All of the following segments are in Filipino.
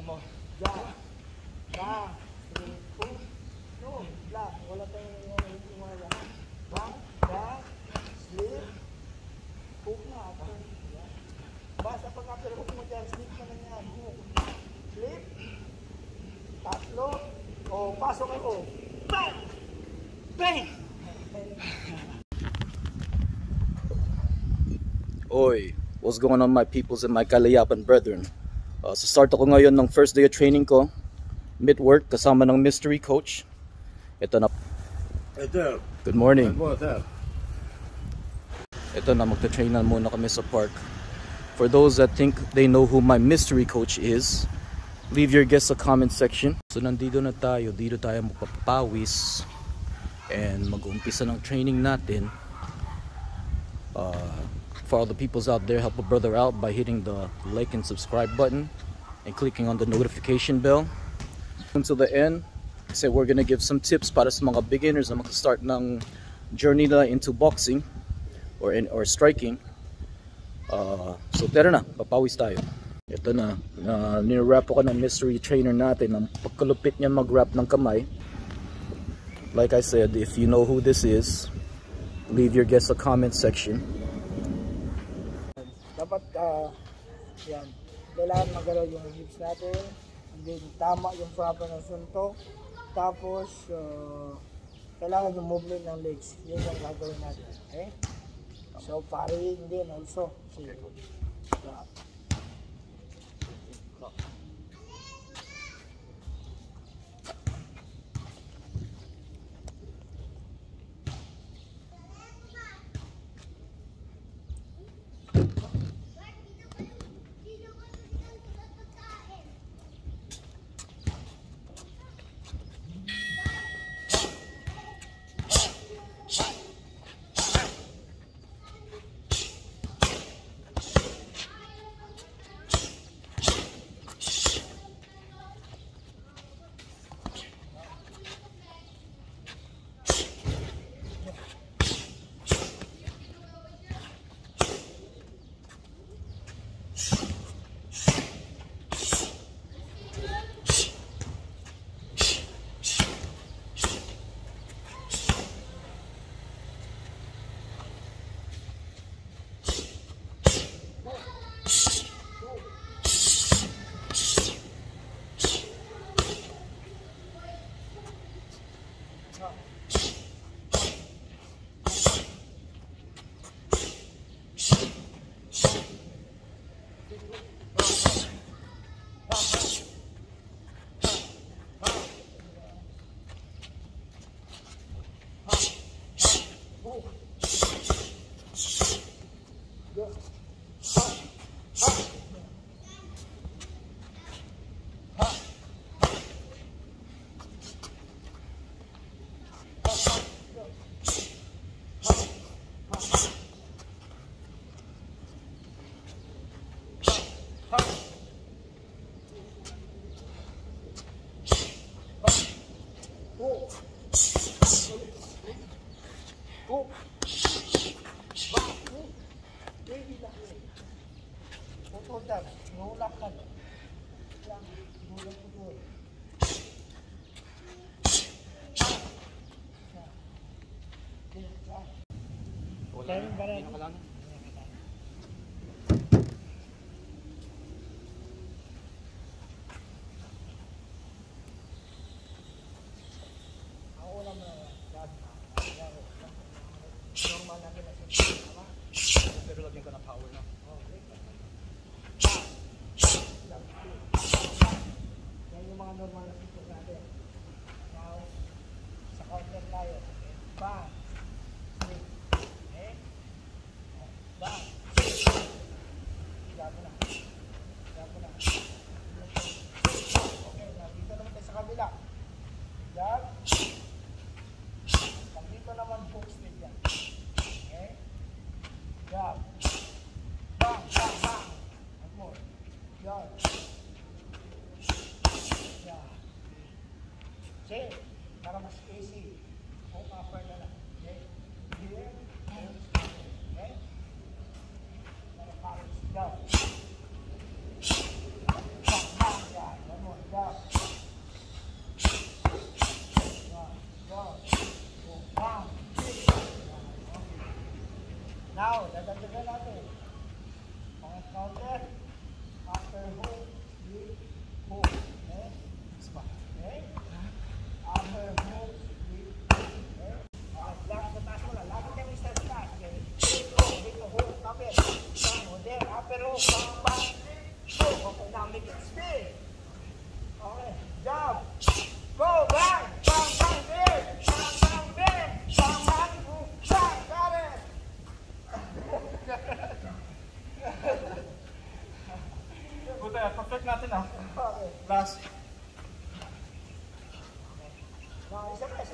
mo. Ja. Ba. Hook. No. La. Wala tayong mga yan. Ba. Ba. Slip. Hook na. Basta pag after hook mo dyan, slip ka na yan. Hook. Slip. Tatlo. O, pasok ako. Bang! Bang! Oy, what's going on my peoples and my Kalayapan brethren? So start ako ngayon ng first day of training ko. Mid-work kasama ng mystery coach. Ito na. Good morning. Ito na, magta-train na muna kami sa park. For those that think they know who my mystery coach is, leave your guess sa comment section. So nandito na tayo, dito tayo magpapawis and mag-uumpisa ng training natin. For all the peoples out there, help a brother out by hitting the like and subscribe button and clicking on the notification bell until the end. So we're gonna give some tips para sa mga beginners na mag-start ng journey nila into boxing or striking. So tara na, papawis tayo. Ito na, nirap ako ng mystery trainer natin. Ang pagkalupit niya mag-wrap ng kamay. Like I said, if you know who this is, leave your guess sa comment section. Dapat yan, kailangan magalaw yung hips natin, and then tama yung proper ng suntok, tapos kailangan yung movement ng legs, yun yung gagawin natin. Okay? So parrying din also. Yeah. Pero lagyan ka ng power na. Yan yung mga normal na sito natin. Now, sa counter tayo. Bang! Slip. Okay? Bang! Gago na. Gago na. Okay, dito naman tayo sa kabila. Jab. Dito naman hook slip yan. Okay? Jab. Bang! Bang! Bang! One more. Jab. Okay, para mas easy, hook upper na lang. Okay, here, okay, para parang down. Bang, bang, yan. Now, dadagdagan natin. Pang counter. After hook, slip, hook. Okay? Okay? After hook, slip, hook. Okay? Lock sa taas mo lang. Lagi kami sa taas. Okay? Dito, hook, kapit. Then, after hook, bang, hook. Okay, now make it spin. Okay, jump. Go, bang, bang, bang, there. Bang, bang, there. Bang, bang, hook, bang. Got it. Buta, perfect natin ah. Okay. Last. Now, isa pa.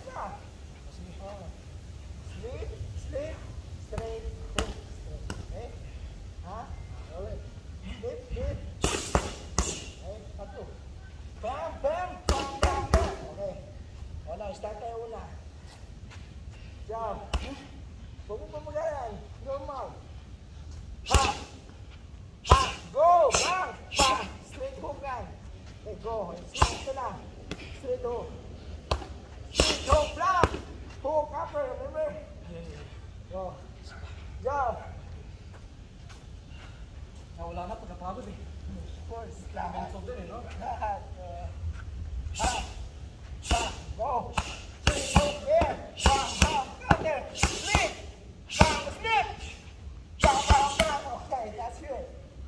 Slip, slip, straight, hook, straight. Okay? Ha? Ulit. Slip, slip. Okay, tatlo. Bam, bam, bam, bam, bam. Okay. Wala, start tayo una. Jump. Huwag mo pamagayan. Normal. Ha! Ha! Go! Bang! Bang! Straight hook yan. Okay, go. Ito na. Straight hook. Straight hook lang. Hook upper, remember? Go. Jump. Wala na, pagkapagod eh. First, lahat. Cancel din eh, no? Lahat. Ha! Ha! Go! Straight hook there. Bang! Bang! Counter! Slip! Bang! Slip! Bang! Bang! Bang! Okay, that's it.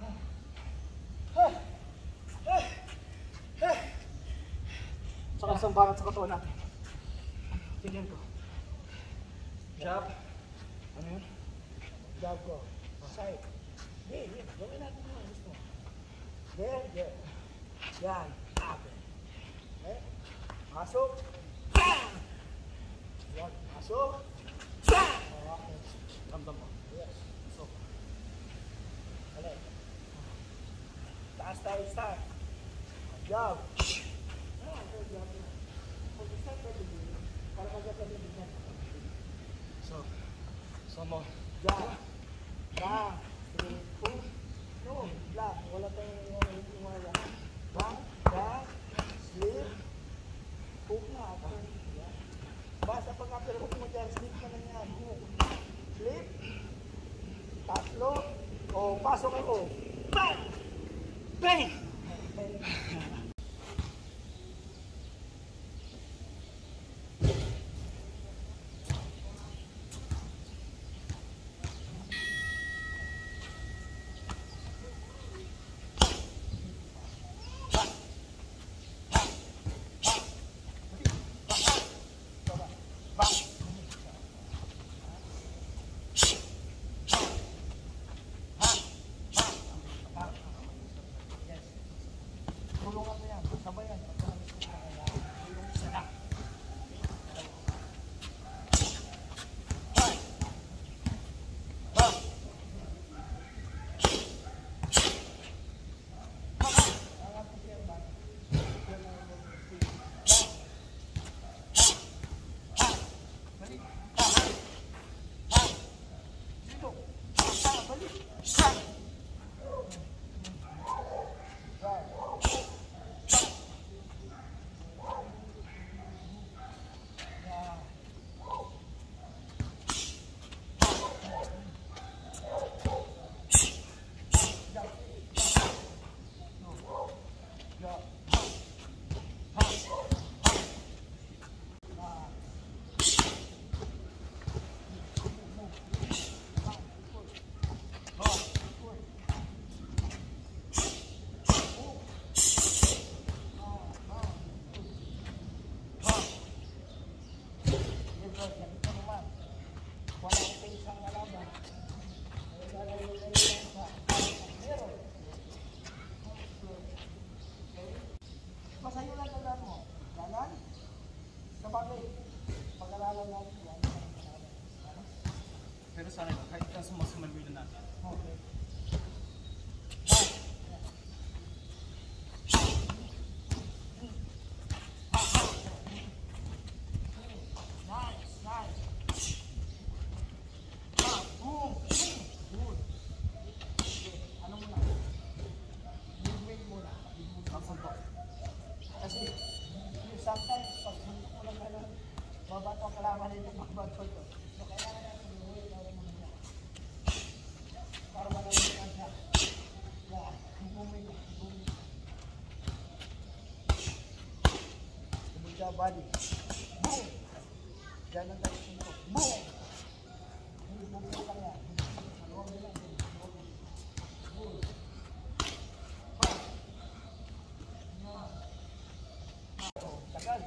Saka isang banat sa katawan natin. Tingnan ko. Jab. Ano yun? Jab go. Side. Hey, gawin natin mo. Gusto mo. There, there. Yan. Ape. Okay? Masok. Bang! Yan. Masok. Bang! Okay. Ramdam mo. Yes. So, Alay. Taas tayo, start. Jab. Okay, jab. Kung start ka din, para magkakaroon din natin. so mo. Jab. Bang. Straight hook. No, block. Wala tayong yung mga yan. Bang. Bang. Slip. Hook na. Yan. Basta pag after hook mo dyan, slip ka na yan. Hook. Slip. Tatlo. O, pasok ako. Bang! Bang! Tulungan mo yan. Sabayan. Tulong isa na. Masayo lang tanda mo. Ganan. Sabagay. Pag-aralan natin yan. Pero sana ito, kahit ka sumasamal natin. Okay. Nice, nice. Boom, boom. Good. Okay, ano muna? Movement muna. Ang suntok. Kasi, sometimes, pag suntok mo lang gano'n, babato ang kalaman nito, magbato ito. So, kailangan natin yung way para muna. body. Boom! Diyan ang tayo suntok. Boom! Hindi mo lang yan. Huwag mo lang. Boom! Tagal.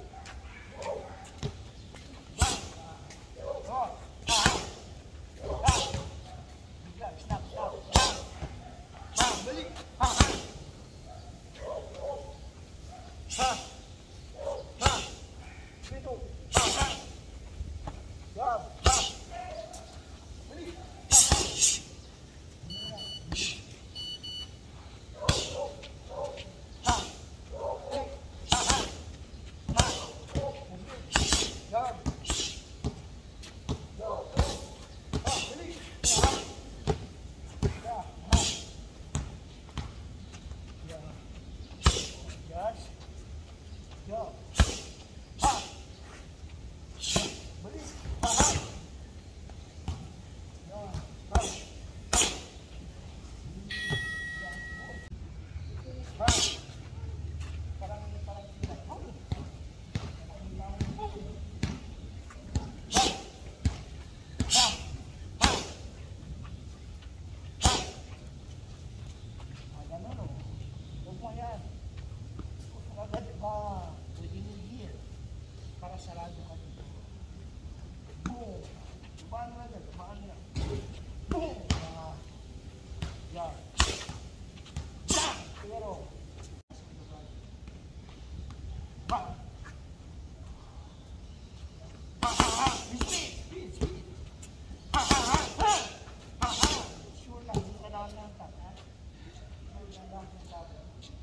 Para sarado ka dito. Boom! Paano na yan? Paano yan? Boom! Yan. Yan! Pero, bang! Speed! Sure lang, hindi ka lang ng tata. Sure lang ng tata.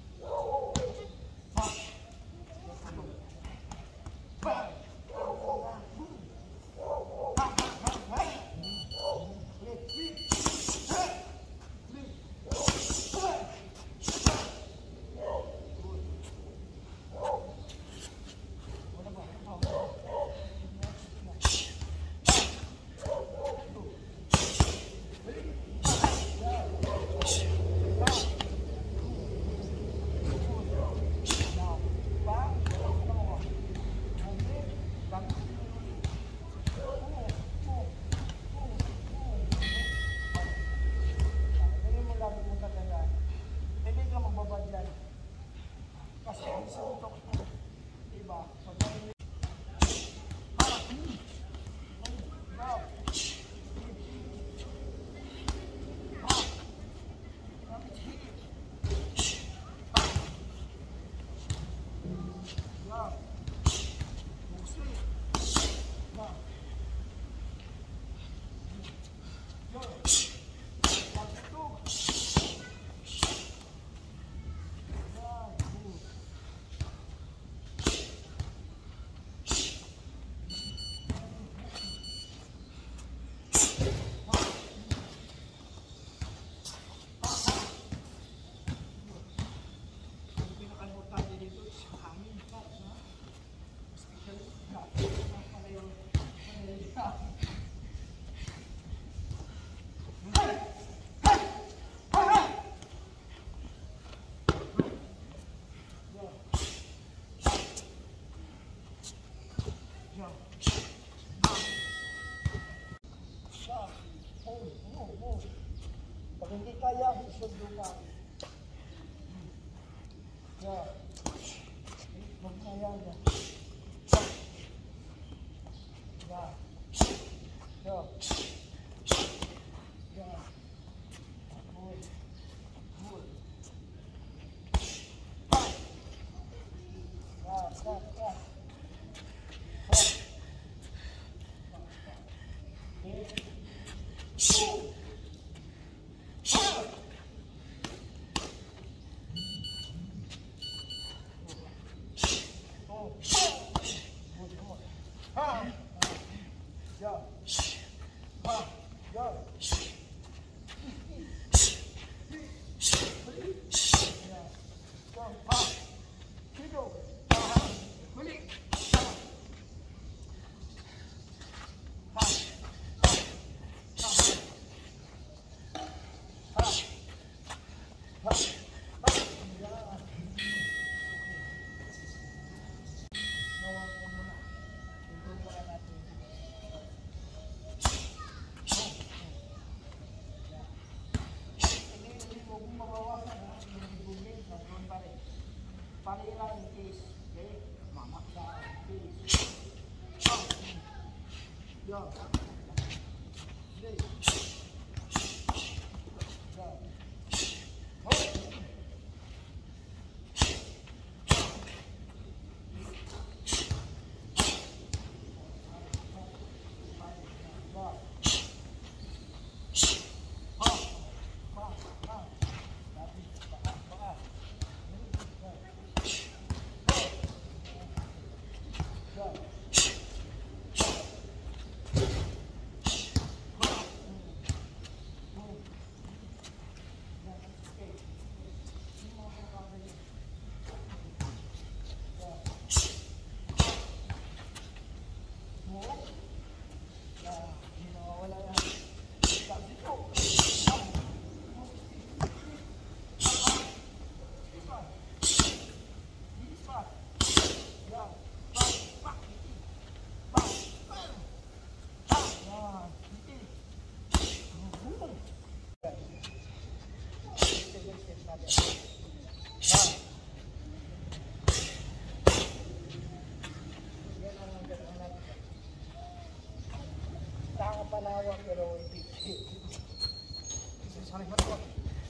Pag hindi kaya, isundo ka. Yeah. Huwag na yan. Yeah. Yeah. Yeah. Good. Good. Yeah, yeah, yeah. Sanay na po.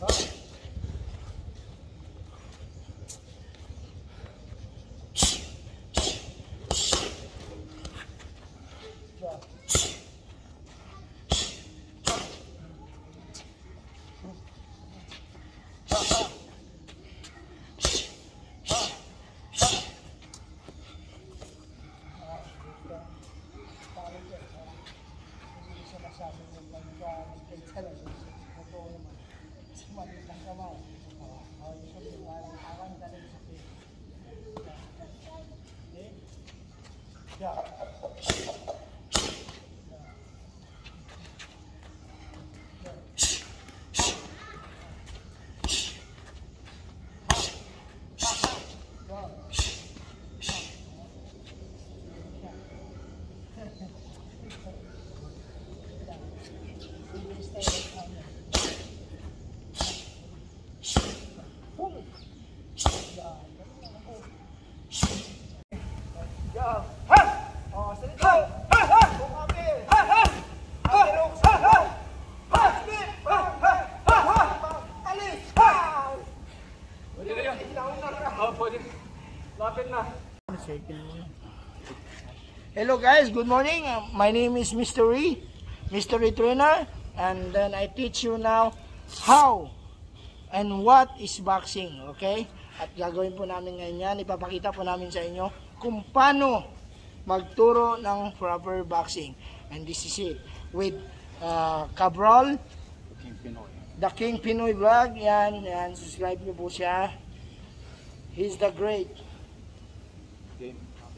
Hello guys, good morning. My name is Mystery Trainer, and then I teach you now how and what is boxing, okay? At gagawin po namin ngayon yan, ipapakita po namin sa inyo kung paano magturo ng proper boxing. And this is it with Cabral, the King Pinoy Vlog. Yan, subscribe niyo po siya. He's the great. Okay.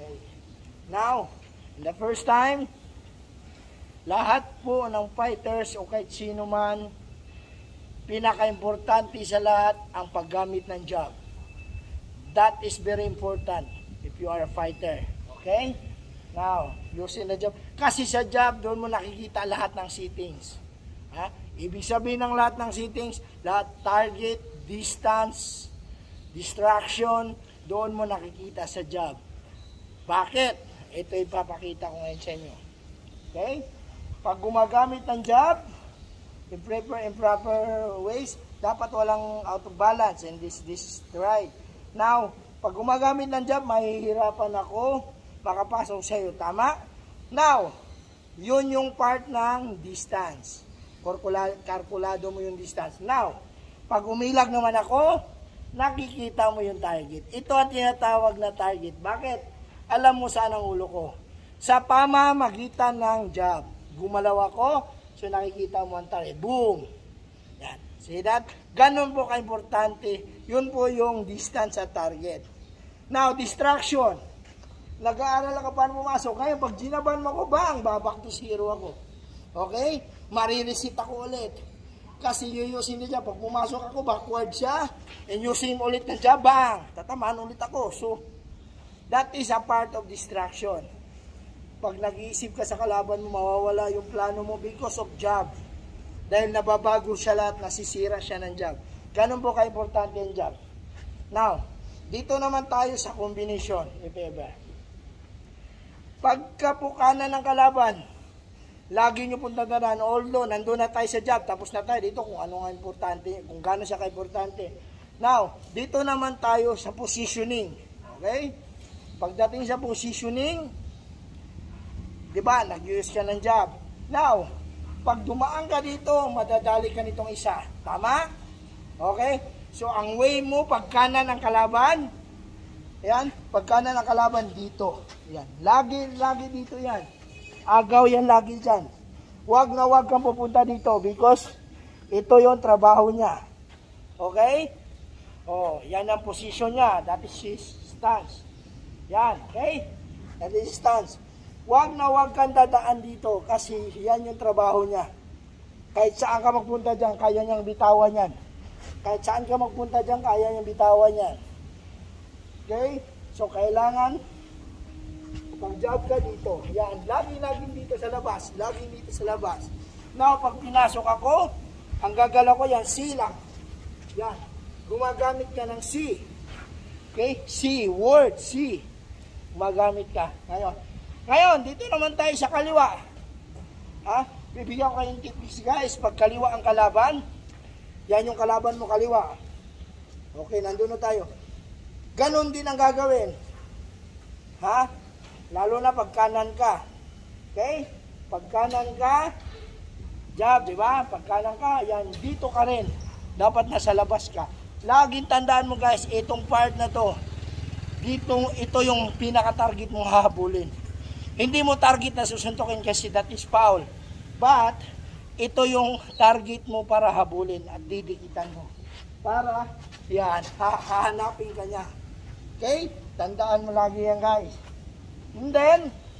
Now, the first time, lahat po ng fighters o kahit sino man, pinaka-importante sa lahat ang paggamit ng jab. That is very important if you are a fighter. Okay? Now, using the jab. Kasi sa jab, doon mo nakikita lahat ng settings. Ha? Ibig sabihin ng lahat ng settings, lahat target, distance, distraction, doon mo nakikita sa jab. Bakit? Ito ipapakita ko ngayon sa inyo. Okay? Pag gumagamit ng jab, in proper ways, dapat walang out of balance, and this is right. Now, pag gumagamit ng jab, mahihirapan ako makapasok sa iyo. Tama? Now, yun yung part ng distance. Kalkulado mo yung distance. Now, pag umilag naman ako, nakikita mo yung target. Ito ang tinatawag na target. Bakit? Alam mo saan ang ulo ko. Sa pamamagitan ng jab. Gumalaw ako, so nakikita mo ang target. Boom! Yan. See that? Ganun po ka-importante. Yun po yung distance sa target. Now, distraction. Nag-aaral ka paano pumasok. Ngayon, pag ginaban mo ko, bang, baback to zero ako. Okay? Mariresit ako ulit. Kasi yusin niya, pag pumasok ako, backward siya, and using ulit na jab, bang, tatamaan ulit ako. So, that is a part of distraction. Pag nag-iisip ka sa kalaban mo, mawawala yung plano mo because of jab. Dahil nababago siya lahat, nasisira siya ng jab. Ganun po ka-importante yung jab. Now, dito naman tayo sa combination, if ever. Pagka po kanan ng kalaban, lagi nyo pong tandaan, although nandun na tayo sa jab, tapos na tayo dito kung ano nga importante, kung gano'n siya ka-importante. Now, dito naman tayo sa positioning. Okay? Pagdating sa positioning, di ba, nag-use ka ng jab. Now, pag dumaan ka dito, madadali ka nitong isa. Tama? Okay? So, ang way mo, pag kanan ang kalaban, yan, pag kanan ang kalaban, dito. Yan. Lagi dito yan. Agaw yan lagi dyan. Huwag na huwag kang pupunta dito because ito yung trabaho niya. Okay? Oh, yan ang position niya. That is his stance. Yan. Okay? That is his stance. Huwag na huwag kang dadaan dito kasi yan yung trabaho niya. Kahit saan ka magpunta dyan, kaya niyang bitawan yan. Kahit saan ka magpunta dyan, kaya niyang bitawan yan. Okay? So, kailangan pag-jab ka dito. Yan. Lagi dito sa labas. Lagi dito sa labas. Now, pag pinasok ako, ang gagalaw ko yan, C lang. Yan. Gumagamit ka ng C. Okay? C. Word. C. Gumagamit ka. Ngayon, dito naman tayo sa kaliwa. Ha? Bibigyan ko kayong tips guys. Pag kaliwa ang kalaban, Yan yung kalaban mo kaliwa. Okay, nandun na tayo. Ganon din ang gagawin. Ha? Lalo na pag kanan ka. Okay? Pag kanan ka, jab, di ba? Pag kanan ka, yan, dito ka rin. Dapat nasa labas ka. Laging tandaan mo guys, itong part na to, dito, ito yung pinaka-target mong hahabulin. Hindi mo target na susuntukin kasi that is foul. But, ito yung target mo para habulin at didikitan mo. Para, yan, hahanapin ka niya. Okay? Tandaan mo lagi yan guys. And then,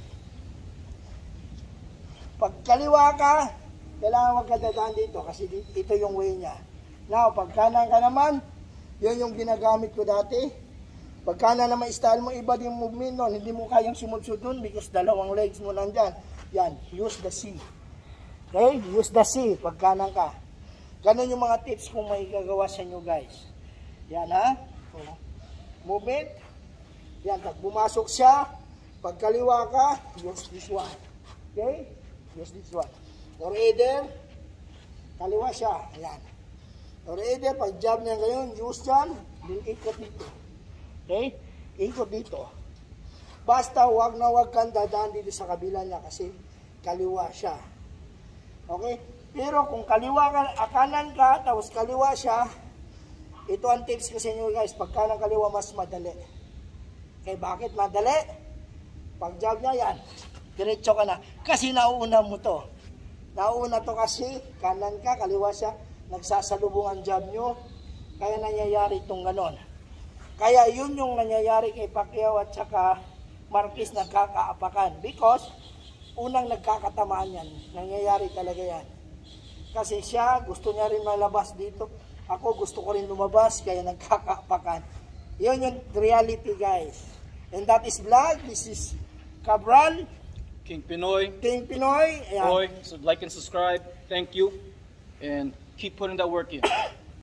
pag kaliwa ka, kailangan wag ka dadaan dito kasi ito yung way niya. Now, pag kanan ka naman, yun yung ginagamit ko dati. Pag kanan naman style mo, iba din movement nun. Hindi mo kayang sumudsud dun because dalawang legs mo nandyan. Yan, use the C. Okay? Use the C pag kanan ka. Ganun yung mga tips kung may gagawa sa inyo guys. Yan ha. Movement. Yan, pag bumasok siya, pag kaliwa ka, use this one. Okay? Use this one. Or either, kaliwa siya. Ayan. Or either, pag jab niya ngayon, use dyan, din ikot dito. Okay? Ikot dito. Basta wag na wag kang dadaan dito sa kabila niya kasi kaliwa siya. Okay? Pero kung kaliwa ka, kanan ka, tapos kaliwa siya, ito ang tips ko sa inyo guys, pag kanan kaliwa mas madali. Okay, bakit madali? Pag jab niya yan, diretso ka na. Kasi nauuna mo to. Nauuna to kasi, kanan ka, kaliwa siya, nagsasalubong ang jab nyo, kaya nangyayari itong ganon. Kaya yun yung nangyayari kay Pacquiao at saka Marquez nagkakaapakan. Because, unang nagkakatamaan yan. Nangyayari talaga yan. Kasi siya, gusto niya rin malabas dito. Ako, gusto ko rin lumabas, kaya nagkakaapakan. Yun yung reality, guys. And that is vlog. This is Cabral. King Pinoy. King Pinoy. Ayan. Boy, so like and subscribe. Thank you. And keep putting that work in.